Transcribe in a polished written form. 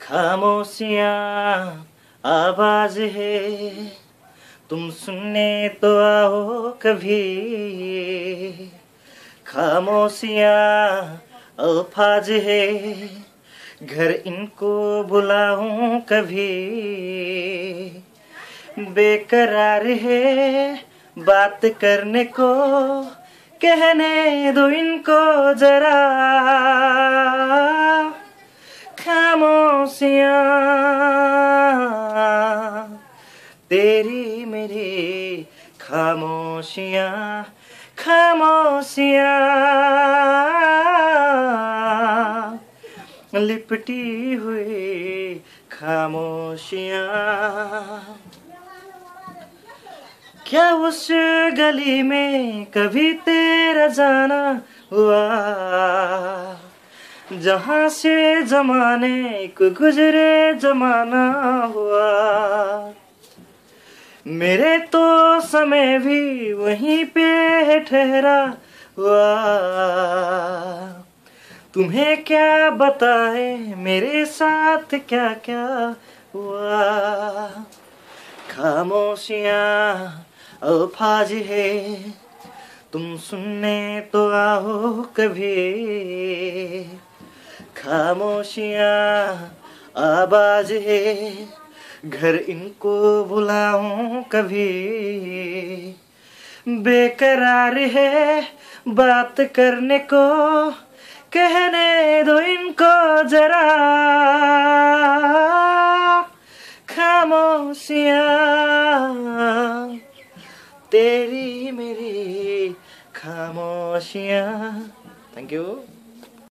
खामोशियाँ आवाज है, तुम सुनने तो आओ कभी। खामोशियाँ अल्फाज है, घर इनको बुलाऊं कभी। बेकरार है बात करने को, कहने दो इनको जरा। खामोशियाँ तेरी मेरी, खामोशियाँ खामोशियाँ लिपटी हुई खामोशियाँ। क्या उस गली में कभी तेरा जाना हुआ, जहाँ से जमाने को गुजरे जमाना हुआ। मेरे तो समय भी वहीं पे है ठहरा हुआ। तुम्हें क्या बताए मेरे साथ क्या क्या हुआ। खामोशियाँ अल्फाज है, तुम सुनने तो आओ कभी। खामोशियाँ आवाज है, घर इनको बुलाऊं कभी। बेकरार है बात करने को, कहने दो इनको जरा। खामोशियाँ तेरी मेरी, खामोशियाँ। Thank you.